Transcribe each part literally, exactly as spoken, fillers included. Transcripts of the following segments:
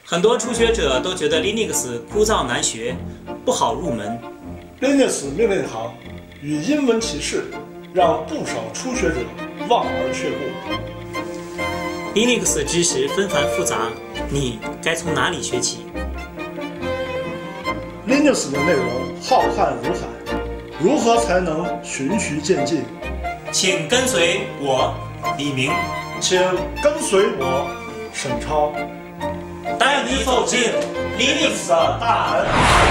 很多初学者都觉得 Linux 枯燥难学，不好入门。 Linux 命令行与英文提示让不少初学者望而却步。 Linux 知识纷繁复杂，你该从哪里学起 ？Linux 的内容浩瀚如海，如何才能循序渐进？ 请跟随我，李明， 请跟随我，沈超， 带你走进 Linux 的大门。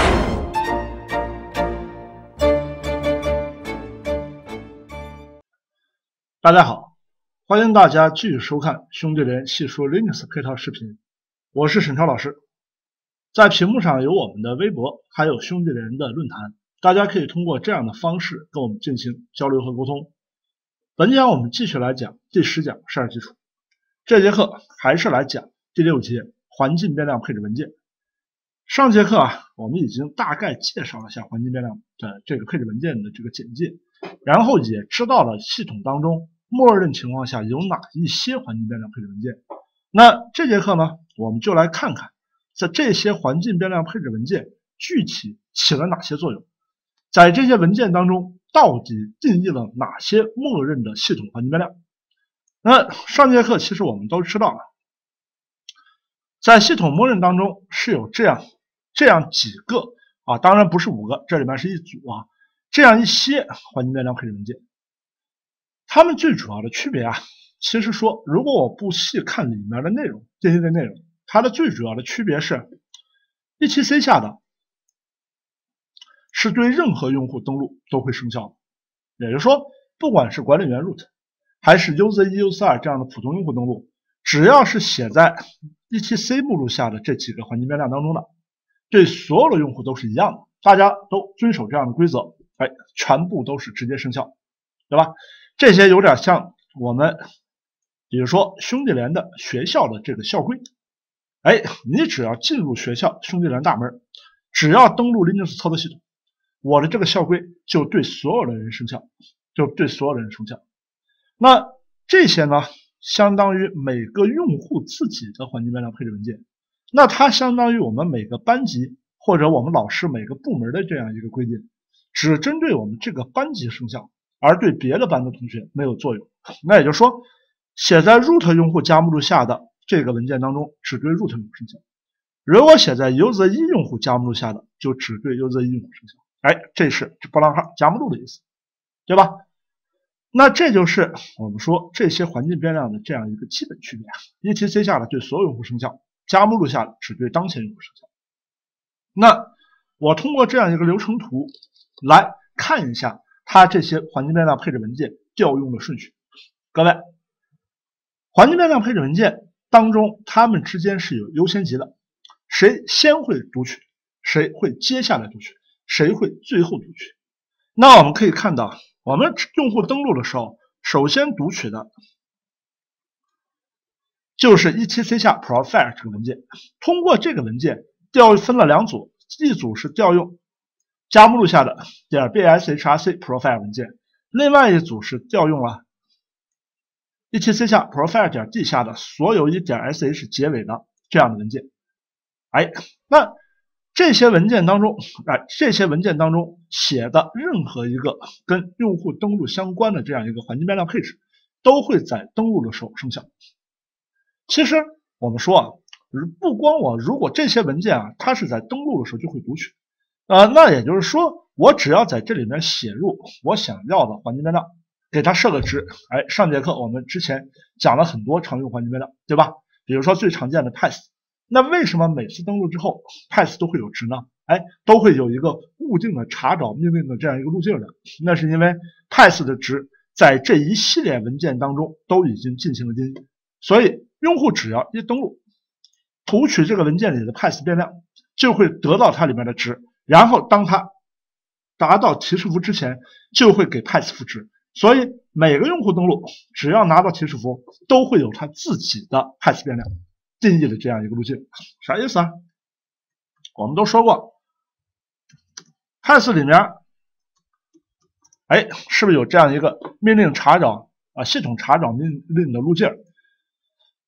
大家好，欢迎大家继续收看兄弟连细说 Linux 配套视频，我是沈超老师。在屏幕上有我们的微博，还有兄弟连的论坛，大家可以通过这样的方式跟我们进行交流和沟通。本讲我们继续来讲第十讲十二基础，这节课还是来讲第六节环境变量配置文件。上节课啊，我们已经大概介绍了一下环境变量的这个配置文件的这个简介，然后也知道了系统当中默认情况下有哪一些环境变量配置文件。那这节课呢，我们就来看看在这些环境变量配置文件具体起了哪些作用，在这些文件当中到底定义了哪些默认的系统环境变量。那上节课其实我们都知道啊，在系统默认当中是有这样这样几个啊，当然不是五个，这里面是一组啊，这样一些环境变量配置文件。它们最主要的区别啊，其实说如果我不细看里面的内容，这些的内容，它的最主要的区别是 E T C 下的是对任何用户登录都会生效的，也就是说不管是管理员 root 还是 user 一 user 二这样的普通用户登录，只要是写在 E T C 目录下的这几个环境变量当中的，对所有的用户都是一样的，大家都遵守这样的规则，哎，全部都是直接生效，对吧？这些有点像我们比如说兄弟连的学校的这个校规，哎，你只要进入学校兄弟连大门，只要登录 Linux 操作系统，我的这个校规就对所有的人生效，就对所有的人生效。那这些呢，相当于每个用户自己的环境变量配置文件，那它相当于我们每个班级或者我们老师每个部门的这样一个规定，只针对我们这个班级生效，而对别的班的同学没有作用。那也就是说，写在 root 用户加目录下的这个文件当中只对 root 用户生效，如果写在 user 一用户加目录下的就只对 user 一用户生效。哎，这是波浪号加目录的意思，对吧？那这就是我们说这些环境变量的这样一个基本区别。E T C 下的对所有用户生效，加目录下的只对当前用户生效。那我通过这样一个流程图来看一下它这些环境变量配置文件调用的顺序。各位，环境变量配置文件当中它们之间是有优先级的，谁先会读取，谁会接下来读取，谁会最后读取。那我们可以看到，我们用户登录的时候，首先读取的就是 E T C 下 profile 这个文件。通过这个文件调分了两组，一组是调用加目录下的点 .bshrc profile 文件，另外一组是调用了 E T C 下 profile 点 d 下的所有以点 .sh 结尾的这样的文件。哎，那这些文件当中，哎，这些文件当中写的任何一个跟用户登录相关的这样一个环境变量配置，都会在登录的时候生效。其实我们说啊，不光我如果这些文件啊，它是在登录的时候就会读取，呃，那也就是说，我只要在这里面写入我想要的环境变量，给它设个值。哎，上节课我们之前讲了很多常用环境变量，对吧？比如说最常见的 path。那为什么每次登录之后 path 都会有值呢？哎，都会有一个固定的查找命令的这样一个路径的，那是因为 path 的值在这一系列文件当中都已经进行了定义，所以用户只要一登录，读取这个文件里的 path 变量，就会得到它里面的值，然后当它达到提示符之前，就会给 path 赋值。所以每个用户登录只要拿到提示符，都会有他自己的 path 变量定义的这样一个路径。啥意思啊？我们都说过 path 里面，哎，是不是有这样一个命令查找啊，系统查找命令的路径？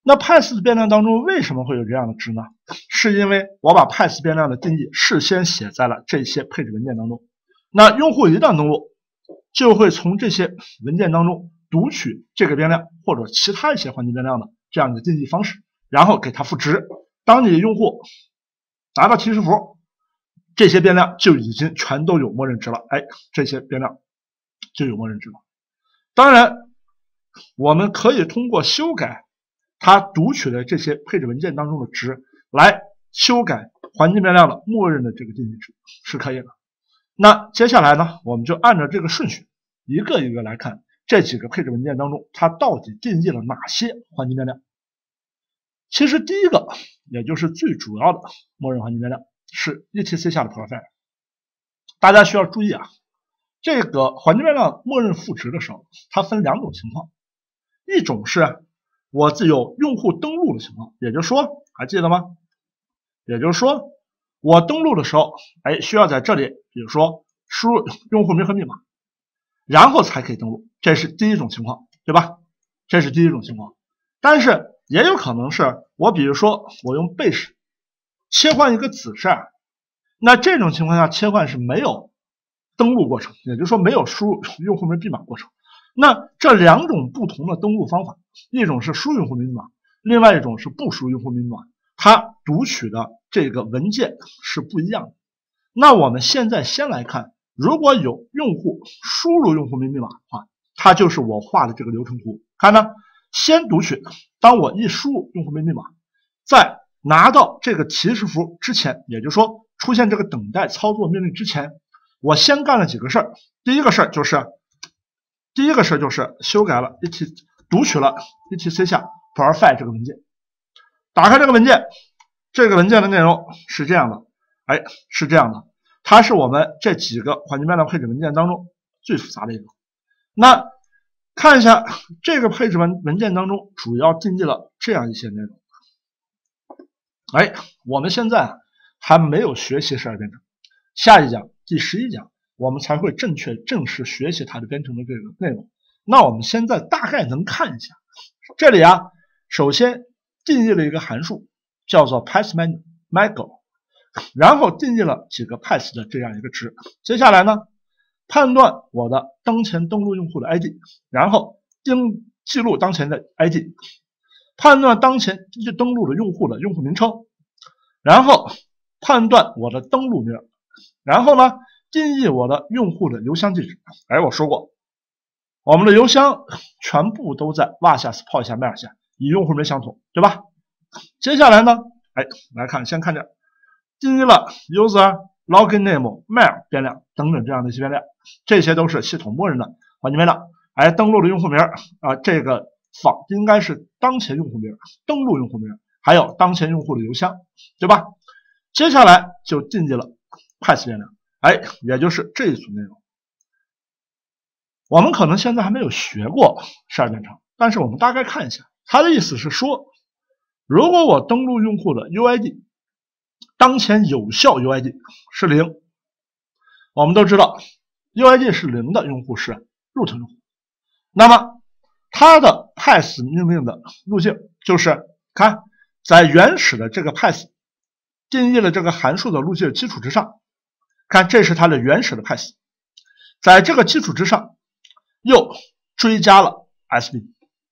那 pass 变量当中为什么会有这样的值呢？是因为我把 pass 变量的定义事先写在了这些配置文件当中。那用户一旦登录，就会从这些文件当中读取这个变量或者其他一些环境变量的这样的定义方式，然后给它赋值。当你用户拿到提示符，这些变量就已经全都有默认值了。哎，这些变量就有默认值了。当然，我们可以通过修改它读取的这些配置文件当中的值，来修改环境变量的默认的这个定义值，是可以的。那接下来呢，我们就按照这个顺序，一个一个来看这几个配置文件当中，它到底定义了哪些环境变量。其实第一个，也就是最主要的默认环境变量是 E T C 下的 profile。大家需要注意啊，这个环境变量默认赋值的时候，它分两种情况，一种是我自有用户登录的情况，也就是说，还记得吗？也就是说，我登录的时候，哎，需要在这里，比如说输入用户名和密码，然后才可以登录，这是第一种情况，对吧？这是第一种情况。但是也有可能是我比如说我用 base 切换一个子式，那这种情况下切换是没有登录过程，也就是说没有输入用户名密码过程。那这两种不同的登录方法，一种是输入用户名密码，另外一种是不输入用户名密码，它读取的这个文件是不一样的。那我们现在先来看，如果有用户输入用户名密码的话，它就是我画的这个流程图。看呢，先读取，当我一输入用户名密码，在拿到这个提示符之前，也就是说出现这个等待操作命令之前，我先干了几个事儿。第一个事儿就是第一个事儿就是修改了 E T 读取了 E T C 下 profile 这个文件。打开这个文件，这个文件的内容是这样的，哎，是这样的，它是我们这几个环境变量配置文件当中最复杂的一个。那看一下这个配置文文件当中主要定义了这样一些内容。哎，我们现在还没有学习十二编程，下一讲第十一讲我们才会正确正式学习它的编程的这个内容。那我们现在大概能看一下，这里啊，首先定义了一个函数叫做 passMango， 然后定义了几个 pass 的这样一个值。接下来呢，判断我的当前登录用户的 I D， 然后定记录当前的 I D， 判断当前登录的用户的用户名称，然后判断我的登录名，然后呢定义我的用户的邮箱地址。哎，我说过，我们的邮箱全部都在 var 下 support 下 mail 下，与用户名相同，对吧？接下来呢，哎，来看，先看这，定义了 user、login name、mail 变量等等这样的一些变量，这些都是系统默认的环境变量。哎，登录的用户名啊，这个访应该是当前用户名，登录用户名，还有当前用户的邮箱，对吧？接下来就定义了 pass 变量，哎，也就是这一组内容。我们可能现在还没有学过十二编程，但是我们大概看一下，它的意思是说，如果我登录用户的 U I D， 当前有效 U I D 是零，我们都知道 U I D 是零的用户是 root 用户，那么它的 pass 命令的路径就是看在原始的这个 pass 定义了这个函数的路径基础之上，看这是它的原始的 pass， 在这个基础之上又追加了 S B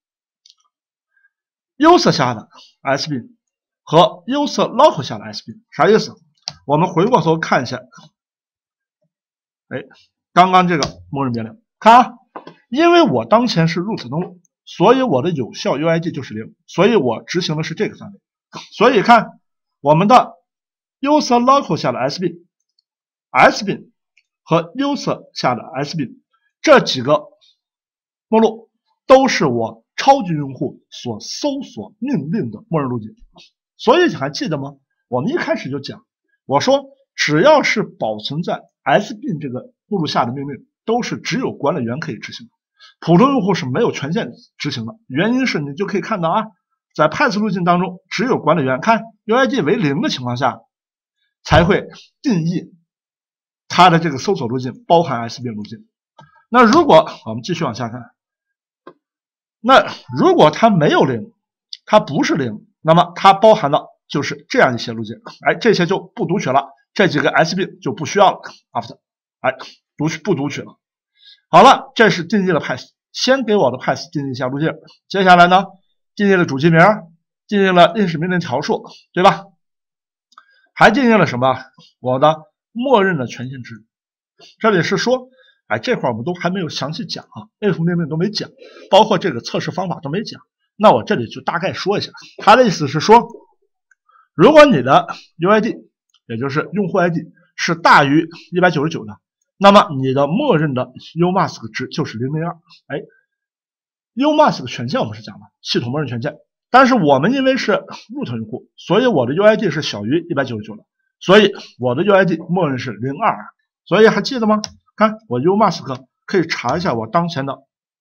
user 下的 S B 和 user local 下的 S B， 啥意思？我们回过头看一下，哎，刚刚这个默认变量，看啊，因为我当前是 root 登录，所以我的有效 U I D 就是零，所以我执行的是这个范围。所以看我们的 user local 下的 S B、S B 和 user 下的 S B 这几个目录都是我超级用户所搜索命令的默认路径。所以还记得吗？我们一开始就讲，我说只要是保存在 S B 这个目录下的命令，都是只有管理员可以执行的，普通用户是没有权限执行的。原因是你就可以看到啊，在 pass 路径当中，只有管理员看 U I D 为零的情况下，才会定义它的这个搜索路径包含 S B 路径。那如果我们继续往下看，那如果它没有零， 它不是零，那么它包含的就是这样一些路径，哎，这些就不读取了，这几个 S B 就不需要了 after， 哎，读取不读取了。好了，这是定义了 path， 先给我的 path 定义一下路径，接下来呢，定义了主机名，定义了历史命令条数，对吧？还定义了什么？我的默认的权限值。这里是说，哎，这块我们都还没有详细讲啊 ，if 命令都没讲，包括这个测试方法都没讲。那我这里就大概说一下，他的意思是说，如果你的 U I D， 也就是用户 I D 是大于一百九十九的，那么你的默认的 umask 值就是零零二。哎 ，umask 权限我们是讲的系统默认权限，但是我们因为是 root 用户，所以我的 U I D 是小于一百九十九的，所以我的 U I D 默认是零二。所以还记得吗？看我 umask 可以查一下我当前的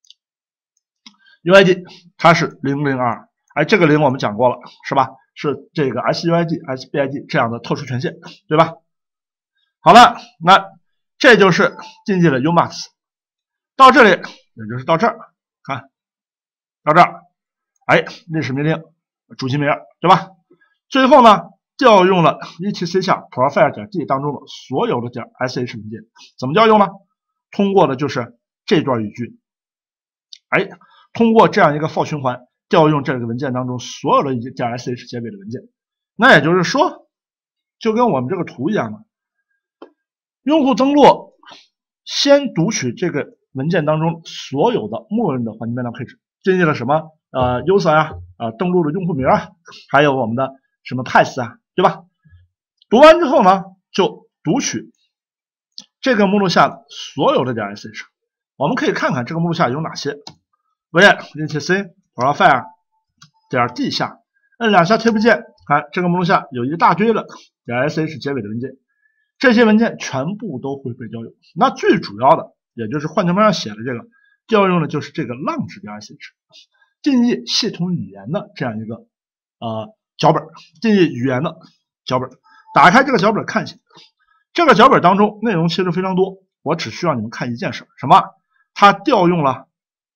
U I D， 它是零零二。哎，这个零我们讲过了，是吧？是这个 S U I D、S B I D 这样的特殊权限，对吧？好了，那这就是定义了 umask。到这里，也就是到这儿，看到这儿，哎，历史命令、主机名，对吧？最后呢，调用了 etc 下 profile 点 d 当中的所有的点 sh 文件，怎么调用呢？通过的就是这段语句，哎，通过这样一个 for 循环。调用这个文件当中所有的点 sh 结尾的文件，那也就是说，就跟我们这个图一样嘛。用户登录先读取这个文件当中所有的默认的环境变量配置，定义了什么呃 user 啊，呃登录的用户名啊，还有我们的什么 path 啊，对吧？读完之后呢，就读取这个目录下所有的点 sh。我们可以看看这个目录下有哪些。为 etc profile 点 d 下摁两下 tab 键，看这个目录下有一大堆的点 sh 结尾的文件，这些文件全部都会被调用。那最主要的，也就是换条面上写的这个调用的就是这个浪值点 sh， 定义系统语言的这样一个呃脚本，定义语言的脚本。打开这个脚本看一下，这个脚本当中内容其实非常多，我只需要你们看一件事，什么？它调用了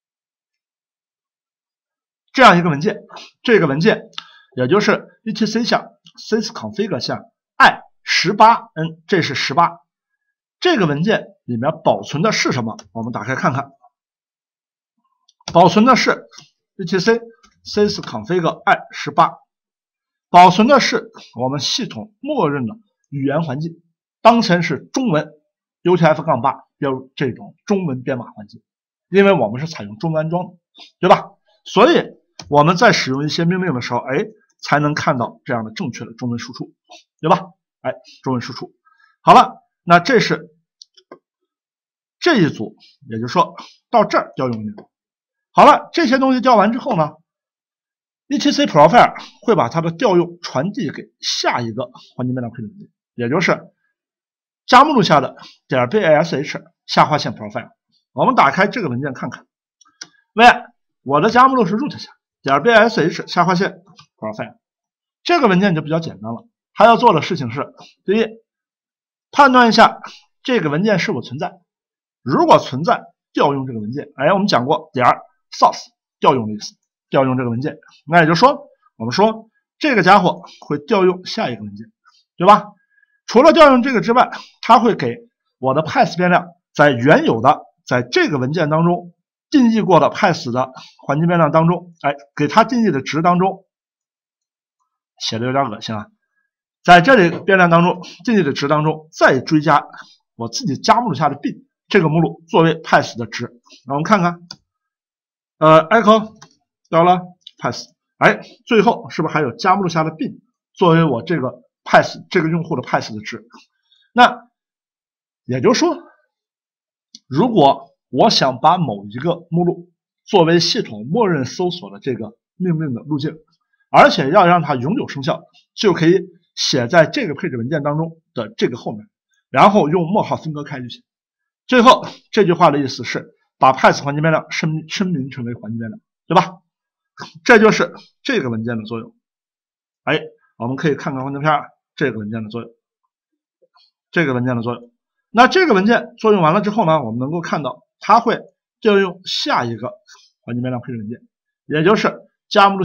这样一个文件，这个文件也就是 etc 下 sysconfig 下 i 十八 n， 这是十八。这个文件里面保存的是什么？我们打开看看，保存的是 etc sysconfig i 十八，保存的是我们系统默认的语言环境，当前是中文 U T F 八 标入这种中文编码环境，因为我们是采用中安装的，对吧？所以我们在使用一些命令的时候，哎，才能看到这样的正确的中文输出，对吧？哎，中文输出。好了，那这是这一组，也就是说到这儿调用内容。好了，这些东西调完之后呢 ，etc profile 会把它的调用传递给下一个环境变量配置文件，也就是加目录下的点 bash 下划线 profile。我们打开这个文件看看，为我的加目录是 root 下点 bash 下划线 profile， 这个文件就比较简单了。它要做的事情是，第一，判断一下这个文件是否存在，如果存在，调用这个文件。哎，我们讲过点 source 调用的意思，调用这个文件。那也就是说，我们说这个家伙会调用下一个文件，对吧？除了调用这个之外，它会给我的 path 变量在原有的在这个文件当中定义过的 path 的环境变量当中，哎，给它定义的值当中，写的有点恶心啊，在这里变量当中定义的值当中再追加我自己加目录下的 bin 这个目录作为 path 的值。那我们看看，呃 echo 到了 path， 哎，最后是不是还有加目录下的 bin 作为我这个 path 这个用户的 path 的值？那也就是说，如果我想把某一个目录作为系统默认搜索的这个命令的路径，而且要让它永久生效，就可以写在这个配置文件当中的这个后面，然后用冒号分割开就行。最后这句话的意思是把 path 环境变量声声明成为环境变量，对吧？这就是这个文件的作用。哎，我们可以看看幻灯片这个文件的作用，这个文件的作用。那这个文件作用完了之后呢，我们能够看到它会调用下一个环境变量配置文件，也就是加目录下的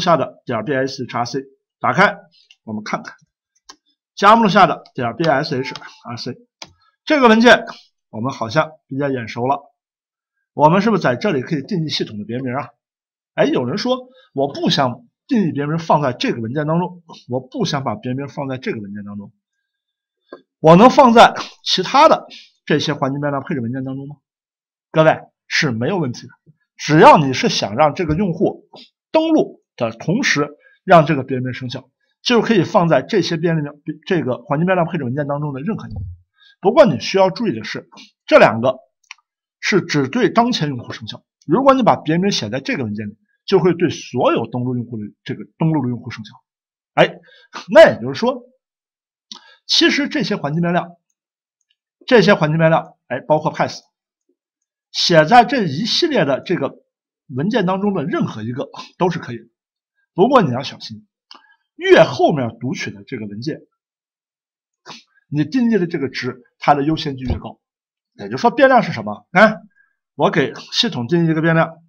点 bashRc 打开，我们看看加目录下的点 bashRc 这个文件，我们好像比较眼熟了。我们是不是在这里可以定义系统的别名啊？哎，有人说我不想定义别名放在这个文件当中，我不想把别名放在这个文件当中，我能放在其他的这些环境变量配置文件当中吗？各位是没有问题的，只要你是想让这个用户登录的同时让这个别名生效，就可以放在这些变量这个环境变量配置文件当中的任何一个。不过你需要注意的是，这两个是只对当前用户生效。如果你把别名写在这个文件里，就会对所有登录用户的这个登录的用户生效。哎，那也就是说，其实这些环境变量，这些环境变量，哎，包括 pass， 写在这一系列的这个文件当中的任何一个都是可以的。不过你要小心，越后面读取的这个文件，你定义的这个值，它的优先级越高。也就是说，变量是什么？看，我给系统定义一个变量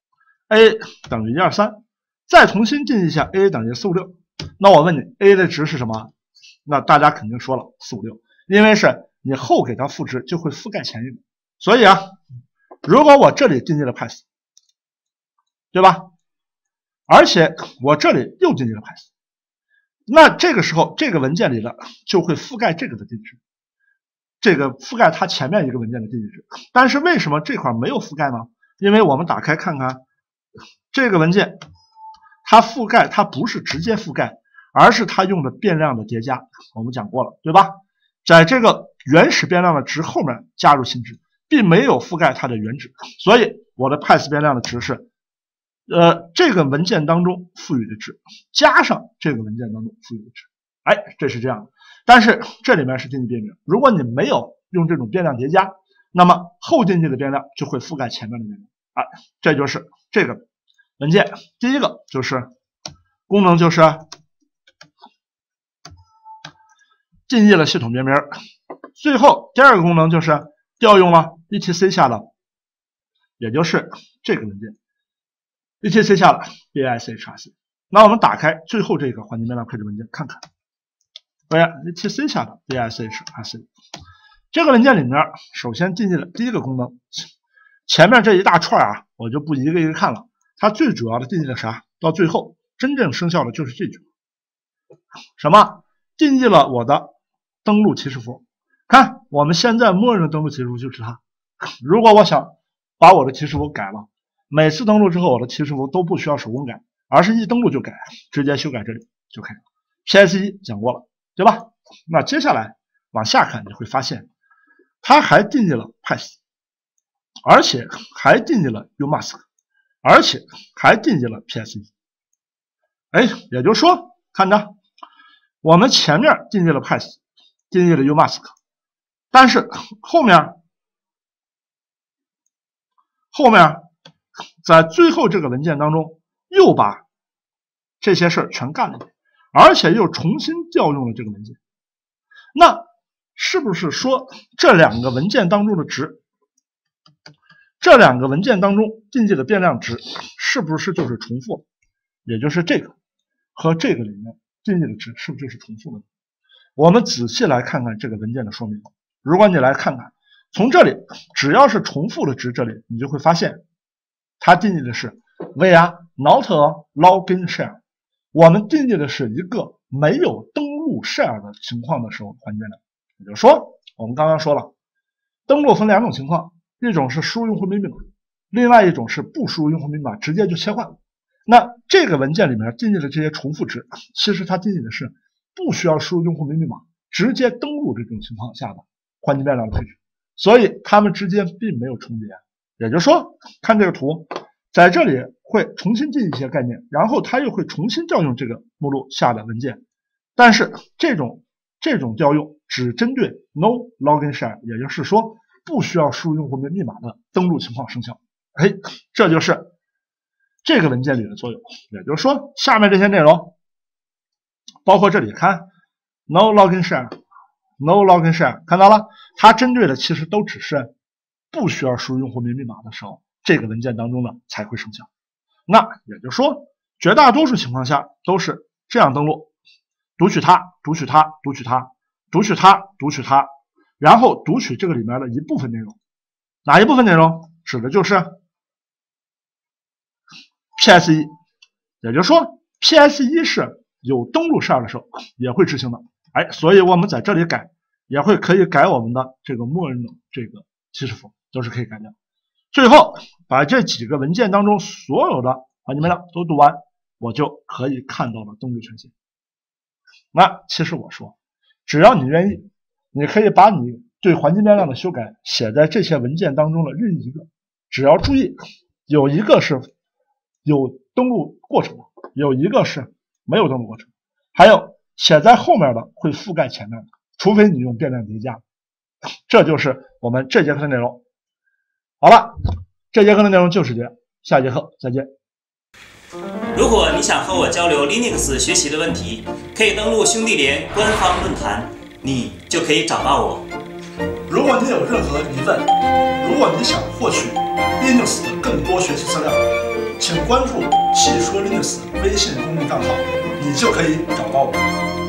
a 等于一二三，再重新定义一下 a 等于四五六。那我问你 a 的值是什么？那大家肯定说了四五六，因为是你后给它赋值就会覆盖前一个。所以啊，如果我这里定义了 pass， 对吧？而且我这里又定义了 pass， 那这个时候这个文件里的就会覆盖这个的定义值。这个覆盖它前面一个文件的定义值，但是为什么这块没有覆盖呢？因为我们打开看看这个文件，它覆盖它不是直接覆盖，而是它用的变量的叠加。我们讲过了，对吧？在这个原始变量的值后面加入新值，并没有覆盖它的原值，所以我的 pass 变量的值是，呃，这个文件当中赋予的值加上这个文件当中赋予的值。哎，这是这样的。但是这里面是定义变名，如果你没有用这种变量叠加，那么后定义的变量就会覆盖前面的变量。啊，这就是这个文件。第一个就是功能，就是定义了系统别名。最后第二个功能就是调用了 E T C 下的，也就是这个文件 E T C 下的 bashRc。那我们打开最后这个环境变量配置文件看看。对 ，E T C 下的 bashRc 这个文件里面，首先定义了第一个功能，前面这一大串啊，我就不一个一个看了。它最主要的定义了啥？到最后真正生效的就是这句，什么？定义了我的登录提示符。看，我们现在默认登录提示符就是它。如果我想把我的提示符改了，每次登录之后，我的提示符都不需要手工改，而是一登录就改，直接修改这里就可以了。P S 一 讲过了。对吧？那接下来往下看，你会发现它还定义了 pass， 而且还定义了 umask， 而且还定义了 P S 一。哎，也就是说，看着我们前面定义了 pass， 定义了 umask， 但是后面后面在最后这个文件当中又把这些事儿全干了一遍。而且又重新调用了这个文件，那是不是说这两个文件当中的值，这两个文件当中定义的变量值是不是就是重复？也就是这个和这个里面定义的值是不是就是重复的？我们仔细来看看这个文件的说明。如果你来看看，从这里只要是重复的值，这里你就会发现它定义的是 where not a login share。我们定义的是一个没有登录 share 的情况的时候环境变量。也就是说，我们刚刚说了，登录分两种情况，一种是输入用户名密码，另外一种是不输入用户密码直接就切换。那这个文件里面定义的这些重复值，其实它定义的是不需要输入用户名密码直接登录这种情况下的环境变量的配置，所以它们之间并没有重叠。也就是说，看这个图，在这里会重新定义一些概念，然后它又会重新调用这个目录下的文件，但是这种这种调用只针对 no login share， 也就是说不需要输入用户名密码的登录情况生效。哎，这就是这个文件里的作用。也就是说，下面这些内容，包括这里看 no login share no login share， 看到了，它针对的其实都只是不需要输入用户名密码的时候，这个文件当中呢才会生效。那也就是说， 绝大多数情况下都是这样登录：读取它，读取它，读取它，读取它，读取它，然后读取这个里面的一部分内容。哪一部分内容？指的就是 P S 一， 也就是说 P S 一 是有登录式的时候也会执行的。哎，所以我们在这里改也会可以改我们的这个默认的这个起始符，都是可以改掉。最后把这几个文件当中所有的环境变量都读完，我就可以看到了登录权限。那其实我说，只要你愿意，你可以把你对环境变量的修改写在这些文件当中的任意一个，只要注意有一个是有登录过程的，有一个是没有登录过程，还有写在后面的会覆盖前面的，除非你用变量叠加。这就是我们这节课的内容。好了，这节课的内容就是这样，下节课再见。 如果你想和我交流 Linux 学习的问题，可以登录兄弟连官方论坛，你就可以找到我。 如果你有任何疑问，如果你想获取 Linux 的更多学习资料，请关注细说 Linux 微信公众账号，你就可以找到我。